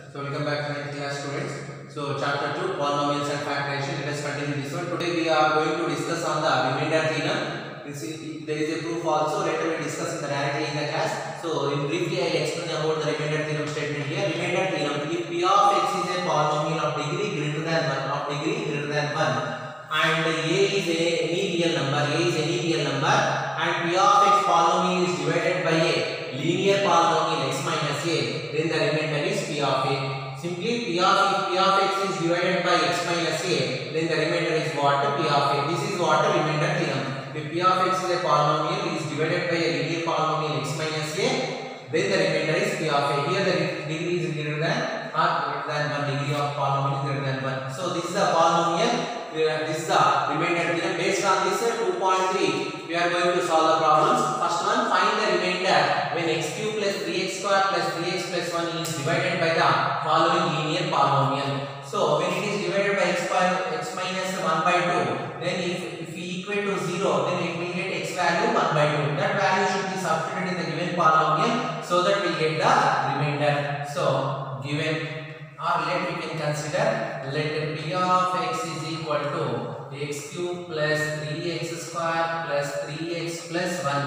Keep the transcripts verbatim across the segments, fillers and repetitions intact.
So welcome back to ninth class students. So chapter two, polynomials and factorization. Let us continue this one. Today we are going to discuss on the remainder theorem. This is, there is a proof also. Later we discuss in the directly in the class. So in briefly I will explain about the remainder theorem statement here. Remainder theorem: if p of x is a polynomial of degree greater than one, of degree greater than one, and a is a any real number, a is any real number, and p of x polynomial is divided by a linear polynomial x minus a, then the remainder is p of a. Simply p of if p of x is divided by x minus a, then the remainder is what? P of a. This is what remainder theorem. If p of x is a polynomial is divided by a linear polynomial x minus a, then the remainder is p of a. Here the degree is greater than or greater than one, degree of polynomial is greater than one. So this is a polynomial. This is the remainder theorem. Based on this two point three, we are going to solve the problems. First one, find the remainder when x cube plus three x square plus three x plus one is divided by the following linear polynomial. So when it is divided by x by x minus one by two, then if, if we equate to zero, then it will get x value one by two. That value should be substituted in the given polynomial so that we get the remainder. So given, or let we can consider, let p of x is equal to x cube plus three x square plus three x plus one.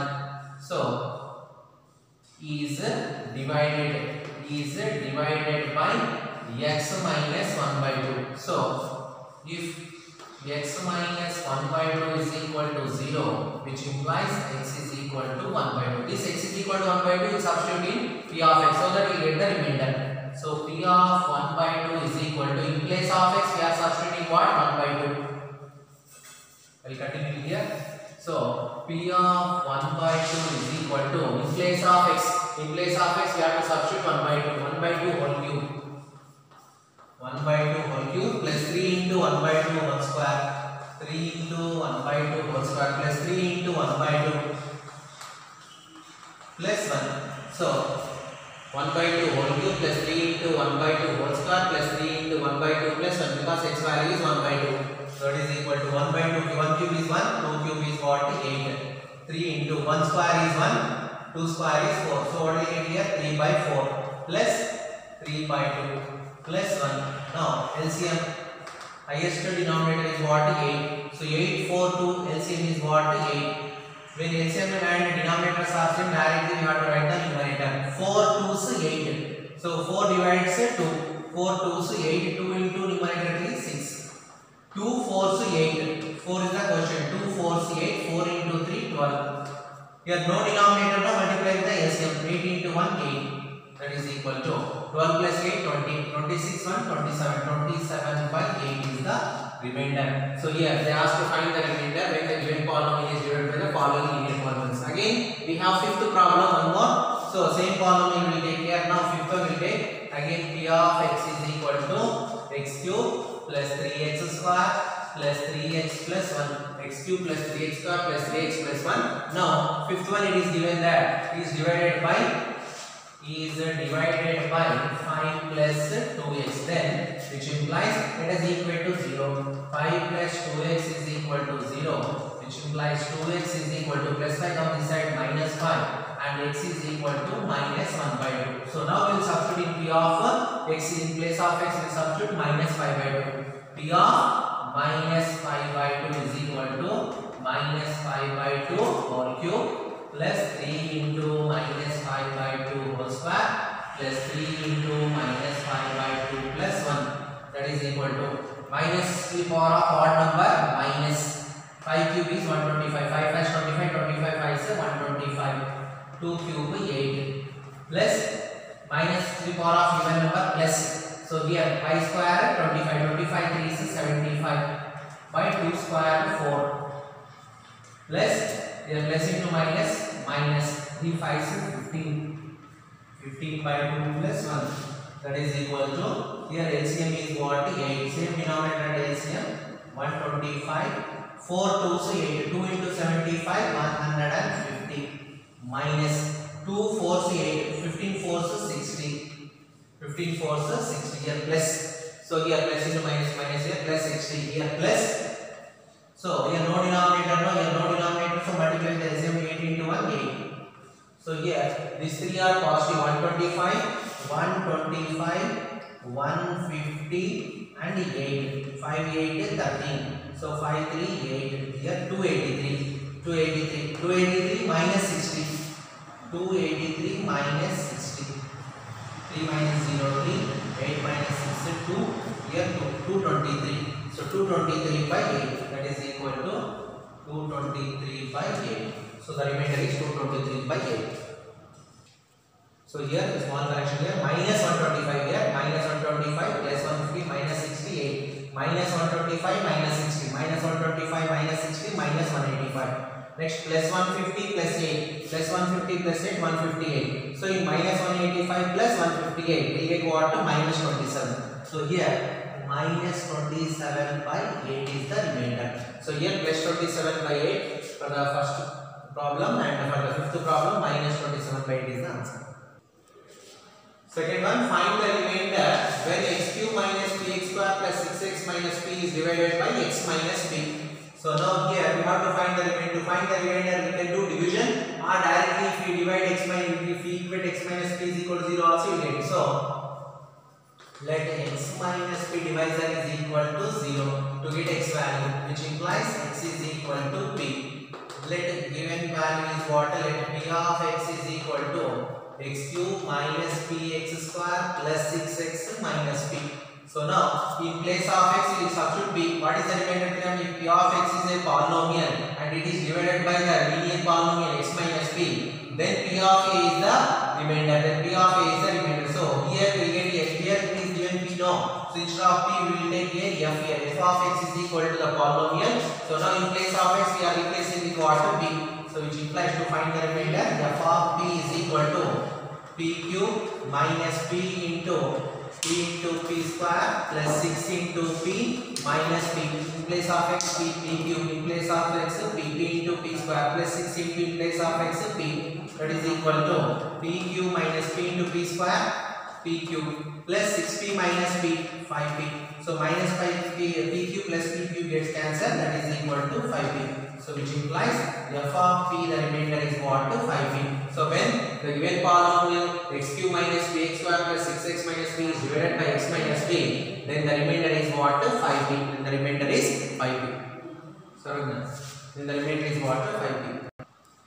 So is divided is divided by x minus one by two. So if x minus one by two is equal to zero, which implies x is equal to one by two. This x is equal to one by two is substitute in p of x so that we get the remainder. So p of one by two is equal to, in place of x we are substituting what? one by two. I will continue here. So p of one by two is equal to, in place of x, in place of x we have to substitute one by two. one by two whole cube. one by two whole cube plus three into one by two whole square. three into one by two whole square plus three into one by two plus one. So one by two whole cube plus three into one by two whole square plus three into one by two plus one, because x value is one by two. So it is equal to one by two. one cube is one, two cube is what? eight. three into one square is one, two square is four. So what will get here? three by four plus three by two plus one. Now L C M, highest denominator is what? eight. So eight, four, two, L C M is what? eight. When L C M and denominators are same, directly we have to write the numerator. four twos eight. So four divides two. four twos eight. two into numerator is six. two fours eight. four is the question. two fours eight. four into three, twelve. Here no denominator, no, multiply with the L C M. eight into one, eight. That is equal to twelve plus eight, twenty. twenty-six, one, twenty-seven. twenty-seven by eight is the remainder. So here they ask to find the remainder when the given polynomial is divided by the following linear polynomials. Again we have fifth problem, one more. So same polynomial will take here. Now fifth one will take, again p of x is equal to x cube plus three x square plus three x plus one. X cube plus three x square plus three x plus one. Now fifth one, it is given that is divided by is divided by five plus two x, then which implies let us equate to zero. five plus two x is equal to zero, which implies two x is equal to plus five on this side minus five, and x is equal to minus one by two. So now we will substitute in p of x, in place of x we will substitute minus five by two. P of minus five by two is equal to minus five by two whole cube plus three into minus five by two whole square plus three into minus five by two plus one. That is equal to minus the power of odd number, minus five cube is one hundred twenty-five. five plus twenty-five, twenty-five, five is one hundred twenty-five. two cube eight plus minus the power of even number plus. So here pi square twenty-five, twenty-five, three is seventy-five by two square four plus here plus into minus, minus three five is fifteen. fifteen by two plus one. That is equal to, here L C M is what? eight. Same denominator L C M one hundred twenty-five. four twos eight. two into seventy-five, one hundred fifty. Minus two fours eight. fifteen fours sixty. fifteen fours sixty. Here plus. So here plus into minus, minus here plus sixty. Here plus. So here no denominator, no, here no denominator, so multiply the L C M eight into one, eight. So here these three are positive, one hundred twenty-five, one hundred twenty-five one fifty and eight. five, eight, thirteen. So five, three, eight. Here two eighty-three. two eighty-three. two eighty-three minus sixty. two eighty-three minus sixty. three minus zero, three. eight minus six, two. Here two, two twenty-three. So two twenty-three by eight. That is equal to two twenty-three by eight. So the remainder is two twenty-three by eight. So here the small correction here, minus one twenty-five here, minus one twenty-five plus one fifty minus sixty-eight, minus one twenty-five minus sixty, minus one twenty-five minus sixty minus one eighty-five. Next plus one fifty plus eight, plus one fifty plus eight, one fifty-eight. So in minus one eighty-five plus one fifty-eight, we get what? Minus twenty-seven. So here minus twenty-seven by eight is the remainder. So here plus twenty-seven by eight for the first problem, and for the fifth problem minus twenty-seven by eight is the answer. Second one, find the remainder when x cube minus px square plus six x minus p is divided by x minus p. So now here we have to find the remainder. To find the remainder, we can do division, or directly if we divide x minus, if we equate x minus p is equal to zero, also we get it. So let x minus p divisor is equal to zero to get x value, which implies x is equal to p. Let given value is what? Let p of x is equal to x cube minus px square plus six x minus p. So now in place of x we will substitute p. What is the remainder term? If p of x is a polynomial and it is divided by the linear polynomial x minus p, then p of a is the remainder. Then p of a is the remainder. So here we get x. Here it is given p now. So instead of p we will take a f here. F of x is equal to the polynomial. So now in place of x we are replacing with what? P. So which implies to find the remainder, f of p is equal to p cube minus p into p into p square plus six into p minus p. In place of x, p, p cube. In place of x, p, p into p square plus six into in place of x, p. That is equal to p cube minus p into p square, p cube plus six p minus p, five p. So minus five p, p cube plus p cube gets cancelled. That is equal to five p. So which implies f of p, the remainder is what? five p. So when the given polynomial x cube minus px square plus six x minus p is divided by x minus p, then the remainder is what? five p. Then the remainder is five p. Sorry, then the remainder is what? five p.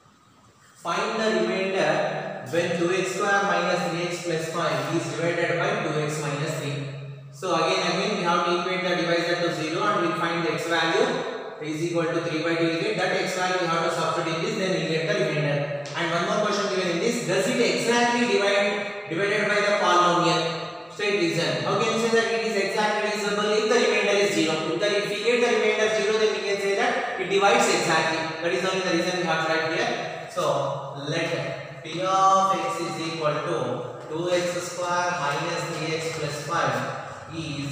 Find the remainder when two x square minus three x plus five is divided by two x minus three. So again, again we have to equate the divisor to zero and we will find the x value is equal to three by two. We get that x value, we have to substitute in this, then we get the remainder. And one more question given in this, does it exactly divide divided by the polynomial? Straight reason. How can you say that it is exactly divisible if the remainder is zero? If, the, if we get the remainder zero, then we can say that it divides exactly. That is only the reason we have to write here. So let p of x is equal to two x square minus three x plus five is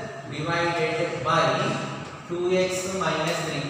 divided by two x minus three.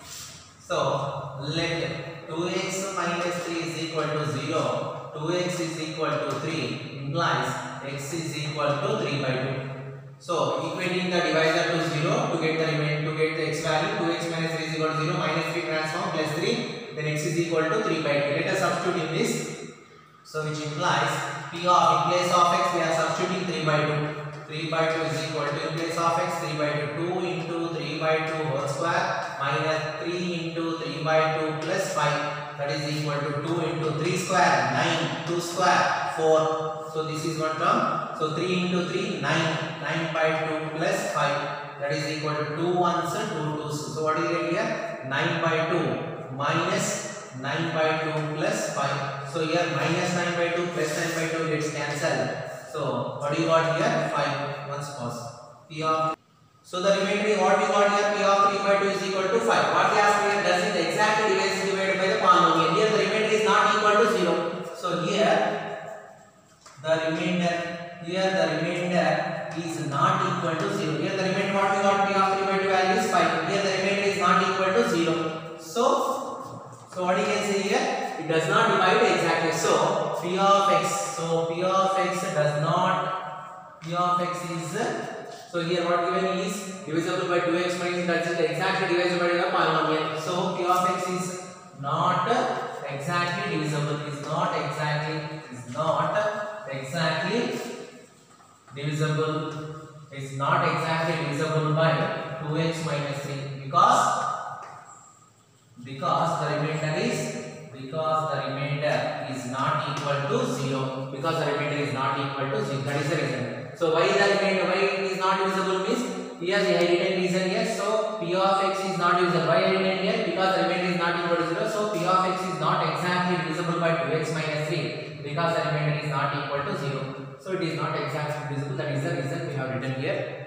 So let two x minus three is equal to zero. two x is equal to three implies x is equal to three by two. So equating the divisor to zero to get the remainder, to get the x value, two x minus three is equal to zero, minus three transform plus three, then x is equal to three by two. Let us substitute in this. So which implies p of, in place of x we are substituting three by two. three by two is equal to, in place of x, three by two, two into three by two whole square minus three into three by two plus five, that is equal to two into three square, nine, two square, four. So this is one term. So three into three, nine, nine by two plus five, that is equal to two ones and two twos. So what is it here? nine by two minus nine by two plus five. So here minus nine by two plus nine by two gets cancelled. So what do you got here? five. Once pause. P of, so the remainder is what we got here? P of three by two is equal to five. What they ask here? Does it exactly divide divided by the polynomial? Here the remainder is not equal to zero. So here the remainder, here the remainder is not equal to zero. Here the remainder, what we got? P of three by two value is five. Here the remainder is not equal to zero. So, so what you can say here? It does not divide exactly. So P of x, so P of x does not, P of x is, so here what given is divisible by two x minus, that is exactly divisible by the polynomial. So P of x is not exactly divisible, is not exactly, is not exactly divisible is not exactly divisible by two x minus three because because the remainder is because the remainder is not equal to zero because the remainder is not equal to zero. That is the reason. So why the remainder why it is not divisible means here the hidden reason here. So p of x is not divisible. Why hidden here? Because the remainder is not equal to zero. So p of x is not exactly divisible by two x minus three because the remainder is not equal to zero. So it is not exactly divisible. That is the reason we have written here.